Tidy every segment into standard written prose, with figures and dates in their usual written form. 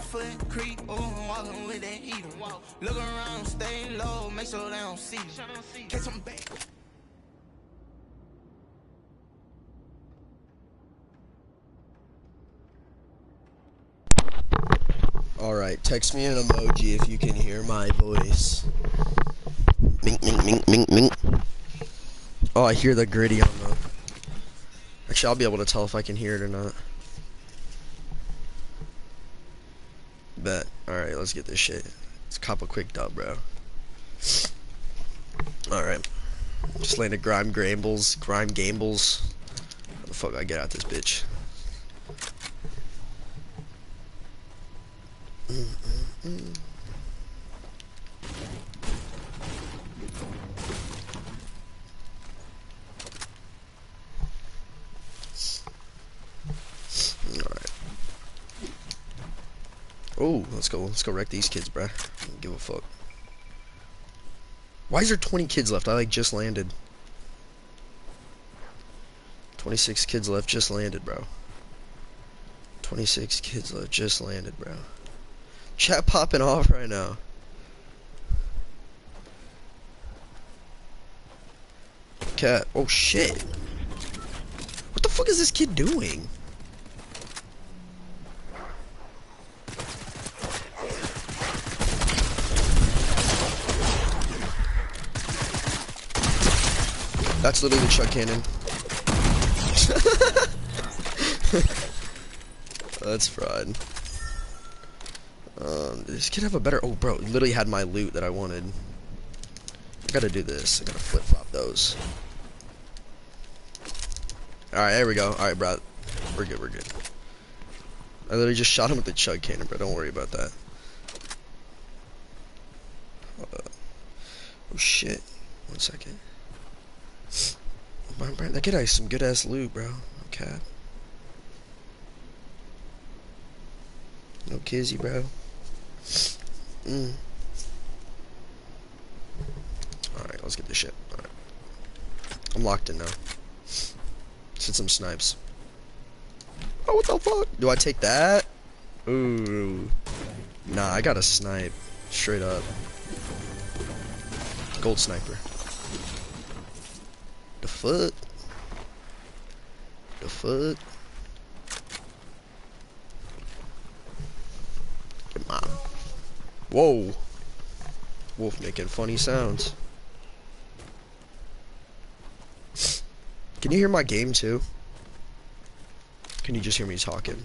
foot creep, ooh, walking with that heater. Look around, stay low, make sure they don't see you. Catch them back. Alright, text me an emoji if you can hear my voice. Mink, mink, mink, mink, mink. Oh, I hear the gritty on the... Actually, I'll be able to tell if I can hear it or not. Bet. Alright, let's get this shit. Let's cop a quick dub, bro. Alright. Just landed Grime Gambles. How the fuck I get out this bitch? Alright. Oh, let's go wreck these kids, bruh. I don't give a fuck. Why is there 20 kids left? I like just landed. 26 kids left, just landed, bro. 26 kids left, just landed, bro. Chat popping off right now. Cat. Oh shit. What the fuck is this kid doing? That's literally the Chug Cannon. That's fraud. Did this kid have a better... Oh, bro, literally had my loot that I wanted. I gotta do this. I gotta flip-flop those. Alright, there we go. Alright, bro. We're good, we're good. I literally just shot him with the Chug Cannon, bro. Don't worry about that. Oh, shit. 1 second. That kid has some good-ass loot, bro. Okay. No kizzy, bro. Alright, let's get this shit. Alright. I'm locked in now. Let's hit some snipes. Oh, what the fuck? Do I take that? Ooh. Nah, I got a snipe. Straight up. Gold sniper. The foot. The foot. Come on. Whoa. Wolf making funny sounds. Can you hear my game too? Can you just hear me talking?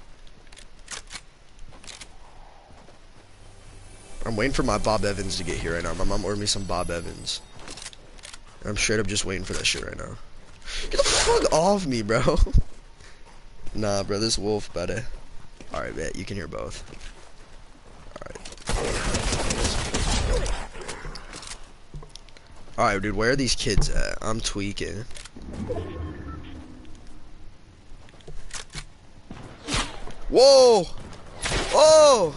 I'm waiting for my Bob Evans to get here right now. My mom ordered me some Bob Evans. I'm straight up just waiting for that shit right now. Get the fuck off me, bro. Nah, bro, this wolf better. Alright, bet. You can hear both. Alright. Alright, dude, where are these kids at? I'm tweaking. Whoa! Oh!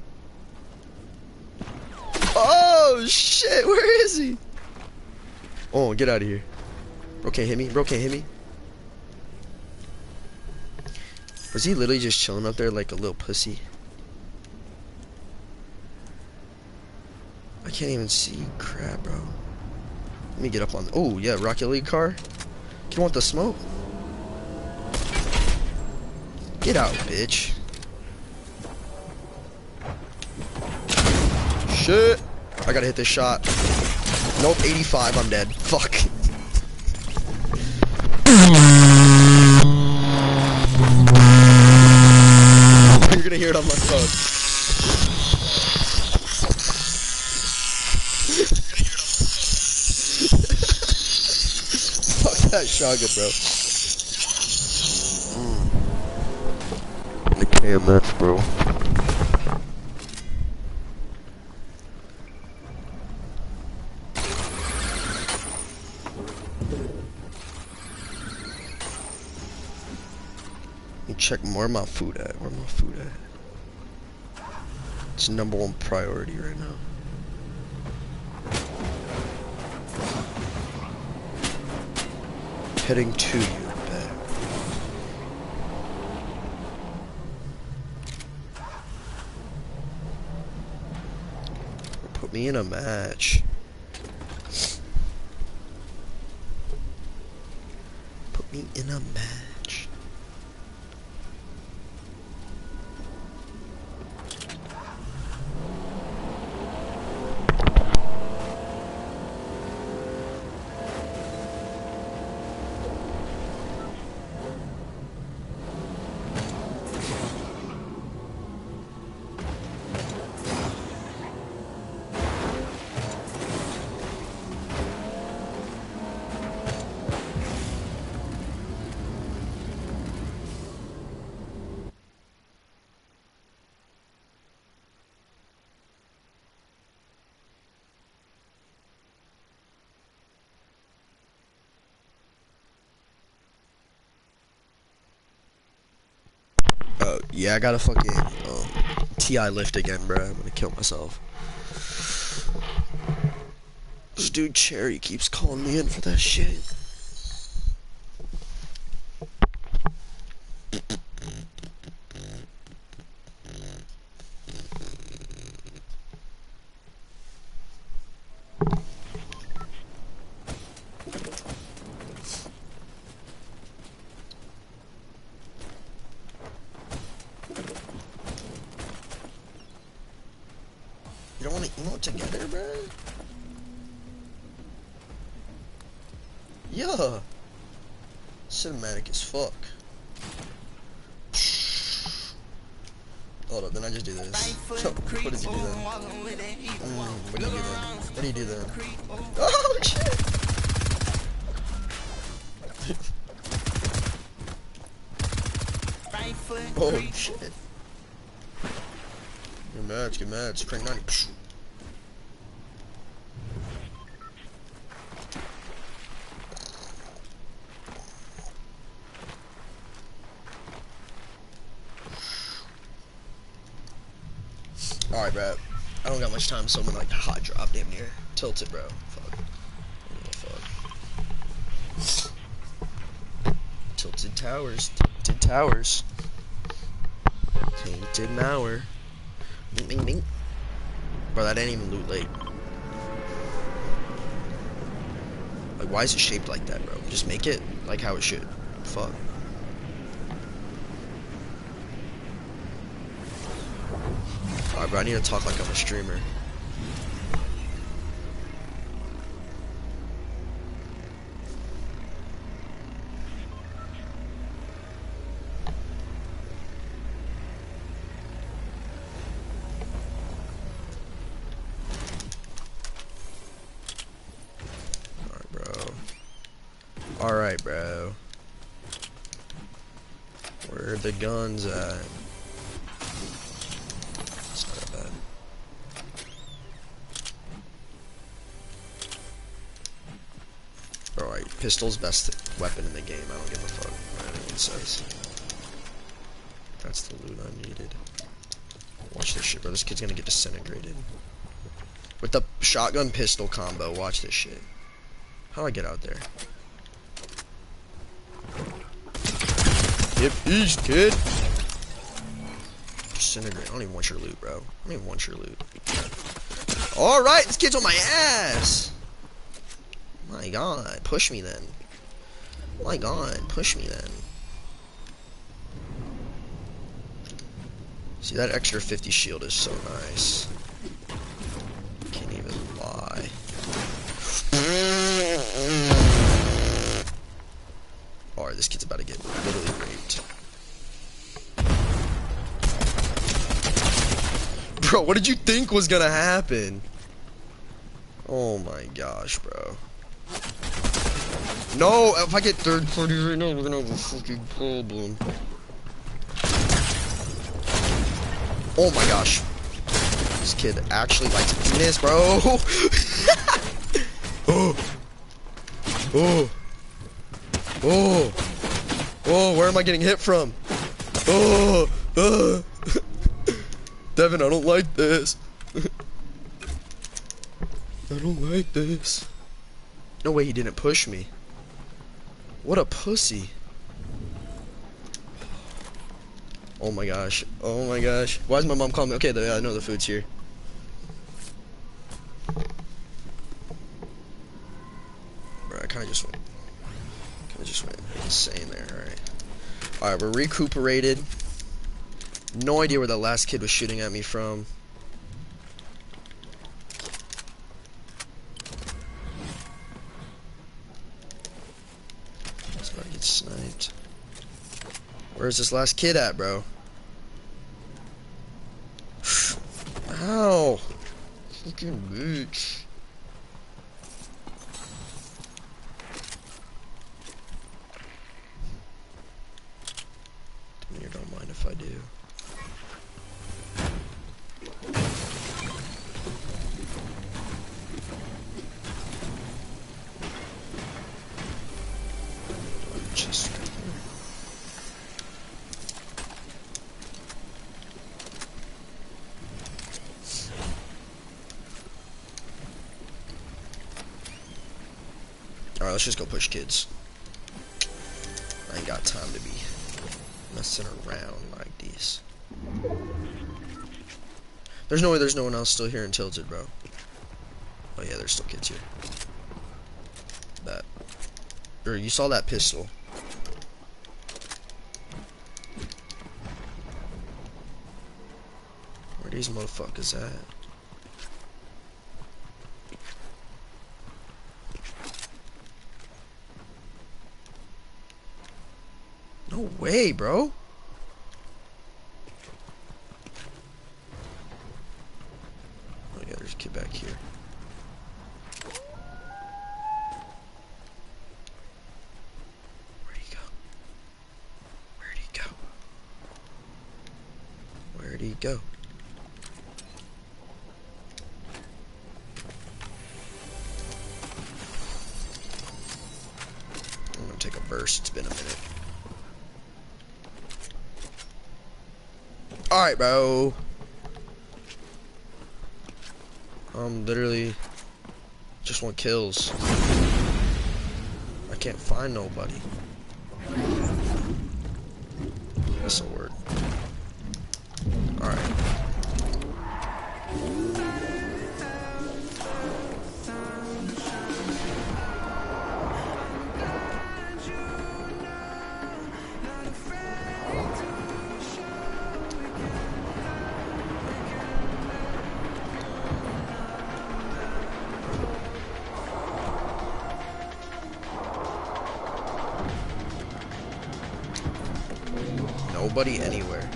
Oh, shit! Where is he? Oh, get out of here. Bro can't hit me. Bro can't hit me. Was he literally just chilling up there like a little pussy? I can't even see crap, bro. Let me get up on... Oh, yeah, Rocket League car. You want the smoke? Get out, bitch. Shit. I gotta hit this shot. Nope, 85, I'm dead. Fuck. You're gonna hear it on my phone. Fuck that shotgun, bro. The KMX, bro. Check where my food at. Where my food at? It's #1 priority right now. Heading to you, bet. Put me in a match. Put me in a match. Yeah, I gotta fucking TI lift again, bro. I'm gonna kill myself. This dude Cherry keeps calling me in for that shit. You don't want to emote together, bro? Yeah. Cinematic as fuck. Hold up, then I just do this. What did you do then? What do you do then? What do you do then? Oh shit! Oh shit. Good match, crank 90. Alright, bro. I don't got much time, so I'm gonna like hot drop damn near. Tilt it, bro. Fuck. Tilted towers. Tilted towers. Tainted Mower. Bing, bing, bing. Bro, that ain't even loot late. Like, why is it shaped like that, bro? Just make it like how it should. Fuck. Alright, bro, I need to talk like I'm a streamer. Alright, bro. Where are the guns at? It's not that bad. Alright, pistol's best weapon in the game. I don't give a fuck what anyone says. That's the loot I needed. Watch this shit, bro. This kid's gonna get disintegrated. With the shotgun pistol combo, watch this shit. How do I get out there? Get east, kid. Disintegrate. I don't even want your loot, bro. I don't even want your loot. Alright, this kid's on my ass. My god, push me then. My god, push me then. See, that extra 50 shield is so nice. Can't even lie. Alright, this kid's about to get literally raped. Bro, what did you think was gonna happen? Oh my gosh, bro. No, if I get third party right now, we're gonna have a fucking problem. Oh my gosh. This kid actually likes penis, bro. Oh. Oh. Oh. Oh, where am I getting hit from? Oh. Devin, I don't like this. I don't like this. No way he didn't push me. What a pussy. Oh my gosh. Oh my gosh. Why is my mom calling me? Okay, I know the food's here. Alright, we're recuperated. No idea where that last kid was shooting at me from. He's about to get sniped. Where's this last kid at, bro? Ow! Fucking bitch. You don't mind if I do. Just alright, let's just go push kids. I ain't got time to be messing around like this. There's no way there's no one else still here in Tilted, bro. Oh yeah, there's still kids here. That. Or you saw that pistol. Where these motherfuckers at? No way, bro. Oh yeah, there's a kid back here. Where'd he go? Where'd he go? Where'd he go? I'm gonna take a burst. It's been a minute. Alright, bro. Literally just want kills. I can't find nobody. This'll work. Alright. Nobody anywhere.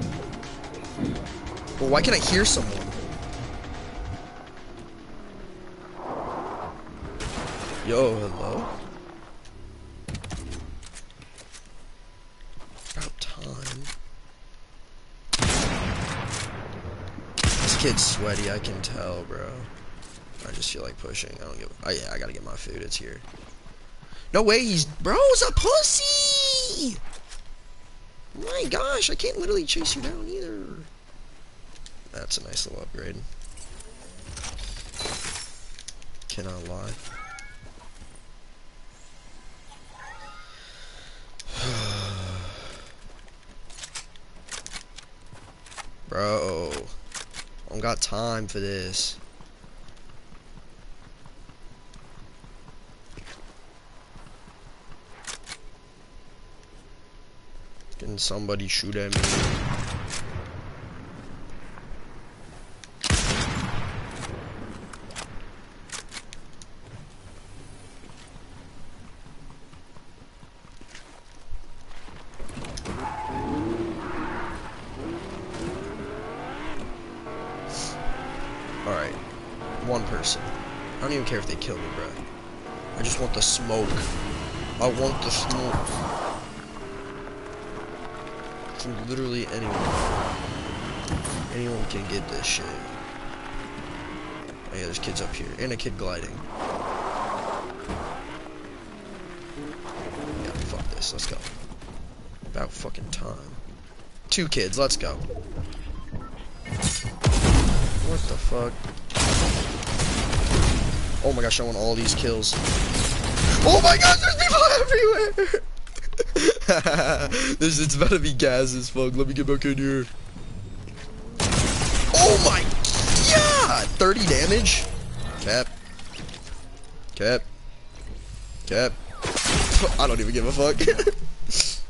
Well, why can't I hear someone? Yo, hello? About time. This kid's sweaty, I can tell, bro. I just feel like pushing. I don't give. Oh yeah, I gotta get my food. It's here. No way, bro's a pussy. My gosh, I can't literally chase you down either. That's a nice little upgrade. Cannot lie. Bro, I don't got time for this. Can somebody shoot at me? Alright, one person. I don't even care if they kill me, bro. I just want the smoke. I want the smoke. From literally anyone. Anyone can get this shit. Oh yeah, there's kids up here. And a kid gliding. Yeah, fuck this. Let's go. About fucking time. 2 kids, let's go. What the fuck? Oh my gosh, I want all these kills. Oh my gosh, there's people everywhere! It's about to be gas as fuck. Let me get back in here. Oh my god! 30 damage? Cap. Cap. Cap. I don't even give a fuck.